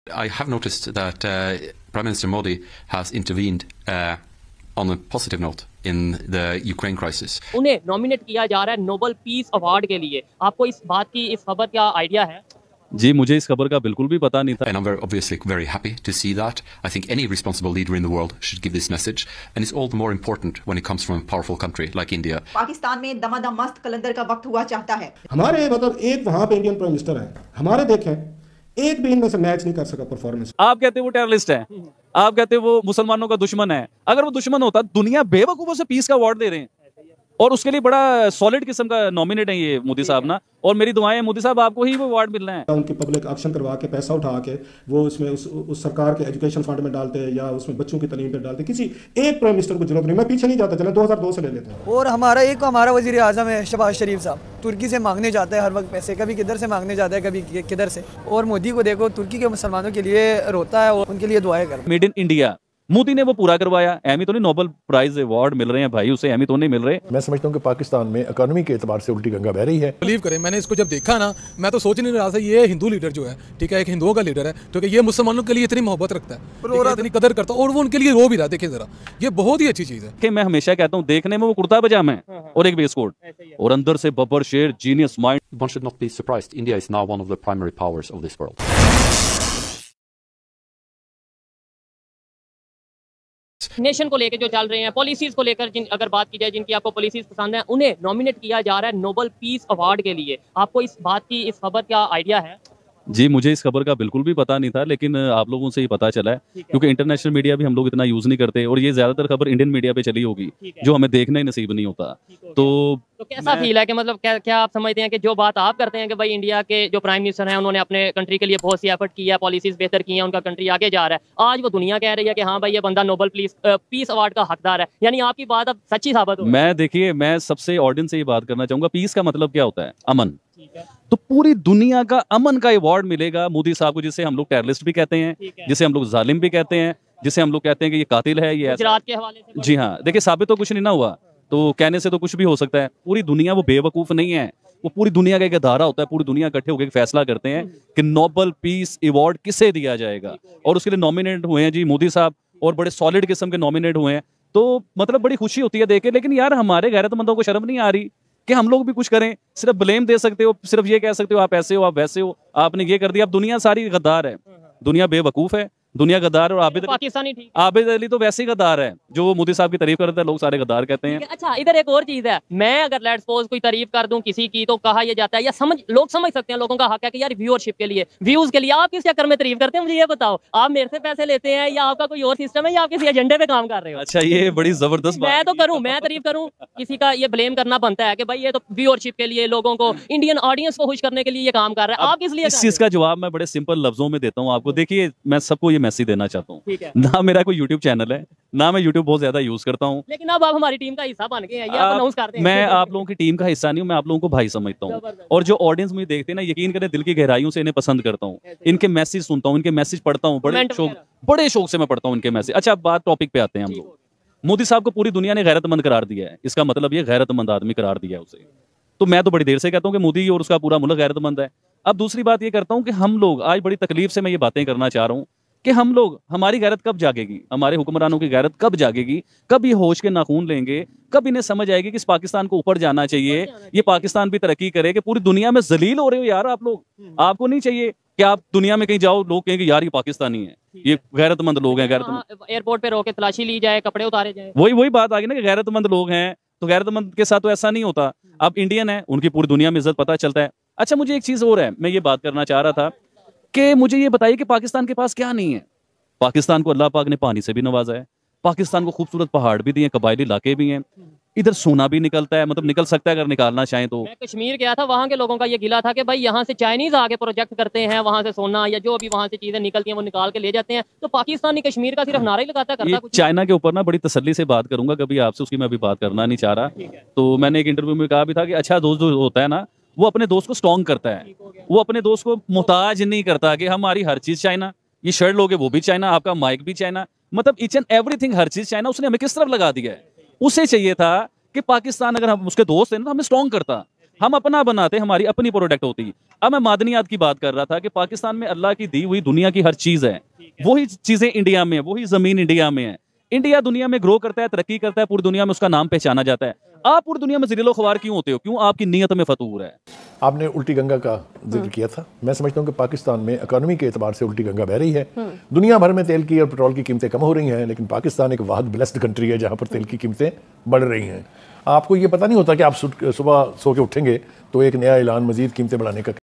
I have noticed that Prime Minister Modi has intervened on a positive note in the Ukraine crisis. उन्हें nominate किया जा रहा है Nobel peace award के लिए। आपको इस बात की, इस खबर का आइडिया है? जी, मुझे इस खबर का बिल्कुल भी पता नहीं था। And I'm obviously very happy to see that. I think any responsible leader in the world should give this message, and it's all the more important when it comes from a powerful country like India. Pakistan में दमादम मस्त कलंदर का वक्त हुआ चाहता है। हमारे मतलब एक वहाँ पे इंडियन प्राइम मिनिस्टर है, हमारे देखें एक भी इनमें से मैच नहीं कर सका परफॉर्मेंस। आप कहते हो वो टेररिस्ट है, आप कहते हो वो मुसलमानों का दुश्मन है। अगर वो दुश्मन होता, दुनिया बेवकूफों से पीस का अवार्ड दे रहे हैं, और उसके लिए बड़ा सॉलिड किस्म का नॉमिनेट है ये मोदी साहब ना। और मेरी दुआएं मोदी साहब आपको ही वो अवार्ड मिलना है। उनकी पब्लिक ऑक्शन करवा के पैसा उठा के वो उसमें उस सरकार के एजुकेशन फंड में डालते हैं या उसमें बच्चों की तालीम पे डालते, किसी एक प्राइम मिनिस्टर को जरूरत नहीं। मैं पीछे नहीं जाता, चले 2002 से ले लेते हैं। और हमारा वजीर आजम है शहबाज शरीफ साहब, तुर्की से मांगने जाता है हर वक्त पैसे, कभी किधर से मांगने जाता है, कभी किधर से। और मोदी को देखो, तुर्की के मुसलमानों के लिए रोता है और उनके लिए दुआएं कर। मेड इन इंडिया मोदी ने वो पूरा करवाया। एमी तो नहीं, नोबेल प्राइज अवार्ड मिल रहे हैं भाई, उसे एमी तो नहीं मिल रहे। मैं समझता हूँ कि पाकिस्तान में इकोनॉमी के एतबार से उल्टी गंगा बह रही है। बिलीव करें, मैंने इसको जब देखा ना, मैं तो सोच नहीं रहा था ये हिंदू लीडर जो है, ठीक है, एक हिंदुओं का लीडर है, क्योंकि ये मुसलमानों के लिए इतनी मोहब्बत रखता है, इतनी कदर करता है, और वो उनके लिए रो भी रहा है। देखिए जरा, ये बहुत ही अच्छी चीज है। कि मैं हमेशा कहता हूँ, देखने में वो कुर्ता पजामा है और एक वेस्टकोट, और अंदर से बब्बर शेर, genius mind. One should not be surprised. India is now one of the primary powers of this world. Nation को लेकर जो चल रहे हैं, पॉलिसीज को लेकर अगर बात की जाए, जिनकी आपको पॉलिसीज पसंद है, उन्हें नॉमिनेट किया जा रहा है नोबेल पीस अवार्ड के लिए। आपको इस बात की, इस खबर का आइडिया है? जी, मुझे इस खबर का बिल्कुल भी पता नहीं था, लेकिन आप लोगों से ही पता चला है, क्योंकि इंटरनेशनल मीडिया भी हम लोग इतना यूज नहीं करते, और ये ज्यादातर खबर इंडियन मीडिया पे चली होगी, जो हमें देखना ही नसीब नहीं होता। तो कैसा फील है कि मतलब क्या आप समझते हैं कि जो बात आप करते हैं कि भाई इंडिया के जो प्राइम मिनिस्टर हैं, उन्होंने अपने कंट्री के लिए बहुत सी एफर्ट की है, पॉलिसीज बेहतर की है, उनका कंट्री आगे जा रहा है, आज वो दुनिया कह रही है कि हाँ भाई ये बंदा नोबेल पीस अवार्ड का हकदार है, यानी आपकी बात अब सच्ची साबित हो? मैं देखिए, मैं सबसे ऑडियंस से ये बात करना चाहूंगा, पीस का मतलब क्या होता है? अमन। तो पूरी दुनिया का अमन का अवार्ड मिलेगा मोदी साहब को, जिसे हम लोग टेररिस्ट भी कहते हैं, जिसे हम लोग जालिम भी कहते हैं, जिसे हम लोग कहते हैं कि ये कातिल है, ये गुजरात के हवाले से। जी हाँ, देखिए साबित तो कुछ नहीं ना हुआ, तो कहने से तो कुछ भी हो सकता है। पूरी दुनिया वो बेवकूफ नहीं है, वो पूरी दुनिया का एक अदारा होता है, पूरी दुनिया इकट्ठे होकर फैसला करते हैं कि नोबेल पीस अवार्ड किसे दिया जाएगा, और उसके लिए नॉमिनेट हुए हैं जी मोदी साहब, और बड़े सॉलिड किस्म के नॉमिनेट हुए हैं। तो मतलब बड़ी खुशी होती है देख के। लेकिन यार, हमारे गैरतमंदों को शर्म नहीं आ रही कि हम लोग भी कुछ करें? सिर्फ ब्लेम दे सकते हो, सिर्फ ये कह सकते हो आप ऐसे हो, आप वैसे हो, आपने ये कर दिया। अब दुनिया सारी गद्दार है, दुनिया बेवकूफ है, दुनिया गद्दार। और आबिद अली तो वैसे ही गद्दार है, जो मोदी साहब की तारीफ करता है, लोग सारे गद्दार कहते हैं। अच्छा, इधर एक और चीज है, मैं अगर लेट्स सपोज कोई तारीफ कर दूं किसी की, तो कहा यह जाता है, या लोग समझ सकते हैं, लोगों का हक है कि यार व्यूअरशिप के लिए, व्यूज के लिए आप किस चक्कर में तारीफ करते हैं? मुझे ये बताओ, आप मेरे से पैसे लेते हैं या आपका कोई और सिस्टम है, या आप किसी एजेंडे पे काम कर रहे हो? अच्छा, ये बड़ी जबरदस्त मैं तो करूं, मैं तारीफ करूं, किसी का ये ब्लेम करना बनता है कि भाई ये तो व्यूअरशिप के लिए, लोगों को, इंडियन ऑडियंस को खुश करने के लिए ये काम कर रहा है। आप किस लिए? इस चीज का जवाब मैं बड़े सिंपल लफ्जों में देता हूँ आपको। देखिए, मैं सबको ये मैसेज देना चाहता हूँ, ना मेरा कोई यूट्यूब चैनल है, ना मैं यूट्यूब बहुत ज्यादा यूज करता हूँ, लेकिन अब आप हमारी टीम का हिस्सा बन गए हैं, ये आप अनाउंस करते हैं। मैं आप लोगों की टीम का हिस्सा नहीं हूँ, मैं आप लोगों को भाई समझता हूँ, और जो ऑडियंस मुझे देखते हैं ना, यकीन करें दिल की गहराइयों से इन्हें पसंद करता हूँ, इनके मैसेज सुनता हूँ, इनके मैसेज पढ़ता हूँ, बड़े शौक से मैं पढ़ता हूँ इनके मैसेज। अच्छा, बात टॉपिक पे आते हैं हम लोग। मोदी साहब को पूरी दुनिया ने गैरतमंद करार दिया है, इसका मतलब ये गैरतमंद आदमी करार दिया है उसे। तो मैं तो बड़ी देर से कहता हूँ कि मोदी और उसका पूरा मुल्क गैरतमंद है। अब दूसरी बात ये करता हूँ कि हम लोग आज बड़ी तकलीफ से मैं ये बातें करना चाह रहा हूँ कि हम लोग, हमारी गैरत कब जागेगी, हमारे हुक्मरानों की गैरत कब जागेगी, कब ये होश के नाखून लेंगे, कब इन्हें समझ आएगी कि इस पाकिस्तान को ऊपर जाना चाहिए, ये पाकिस्तान भी तरक्की करे। कि पूरी दुनिया में जलील हो रहे हो यार आप लोग, आपको नहीं चाहिए कि आप दुनिया में कहीं जाओ, लोग कहेंगे यार ये पाकिस्तानी है, ये गैरतमंद लोग हैं, गैरतमंद। एयरपोर्ट पे रोके तलाशी ली जाए, कपड़े उतारे जाए, वही बात आ गई ना कि गैरतमंद लोग हैं। तो गैरतमंद के साथ तो ऐसा नहीं होता। अब इंडियन है, उनकी पूरी दुनिया में इज्जत पता चलता है। अच्छा, मुझे एक चीज और है, मैं ये बात करना चाह रहा था कि मुझे ये बताइए कि पाकिस्तान के पास क्या नहीं है? पाकिस्तान को अल्लाह पाक ने पानी से भी नवाजा है, पाकिस्तान को खूबसूरत पहाड़ भी दिए, कबायली इलाके भी हैं, इधर सोना भी निकलता है, मतलब निकल सकता है अगर निकालना चाहें तो। मैं कश्मीर गया था, वहाँ के लोगों का ये गिला था कि भाई यहाँ से चाइनीज आके प्रोजेक्ट करते हैं, वहाँ से सोना या जो भी वहाँ से चीजें निकलती हैं वो निकाल के ले जाते हैं, तो पाकिस्तानी कश्मीर का सिर्फ नारा ही लगाता करता कुछ। चाइना के ऊपर ना बड़ी तसल्ली से बात करूंगा कभी आपसे, उसकी मैं अभी बात करना नहीं चाह रहा। तो मैंने एक इंटरव्यू में कहा भी था कि अच्छा दोस्त जो होता है ना, वो अपने दोस्त को स्ट्रॉन्ग करता है, वो अपने दोस्त को मोहताज नहीं करता कि हमारी हर चीज चाइना, ये शर्ट लोगे वो भी चाइना, आपका माइक भी चाइना, मतलब ईच एंड एवरीथिंग, हर चीज चाइना। उसने हमें किस तरफ लगा दिया है? उसे चाहिए था कि पाकिस्तान अगर हम उसके दोस्त हैं ना, तो हमें स्ट्रॉन्ग करता, हम अपना बनाते, हमारी अपनी प्रोडक्ट होती। अब मैं मादनियात की बात कर रहा था कि पाकिस्तान में अल्लाह की दी हुई दुनिया की हर चीज है, वही चीजें इंडिया में, वही जमीन इंडिया में है। इंडिया दुनिया में ग्रो करता है, तरक्की करता है, पूरी दुनिया में उसका नाम पहचाना जाता है। आप पूरी दुनिया में ज़िलो ख्वार क्यों होते हो? क्यों आपकी नीयत में फतूर है? आपने उल्टी गंगा का जिक्र किया था। मैं समझता हूँ कि पाकिस्तान में इकोनॉमी के एतबार से उल्टी गंगा बह रही है। दुनिया भर में तेल की और पेट्रोल की कीमतें कम हो रही हैं, लेकिन पाकिस्तान एक वाहद ब्लेस्ड कंट्री है जहाँ पर तेल की कीमतें बढ़ रही हैं। आपको ये पता नहीं होता कि आप सुबह सो के उठेंगे तो एक नया ऐलान मजीद कीमतें बढ़ाने का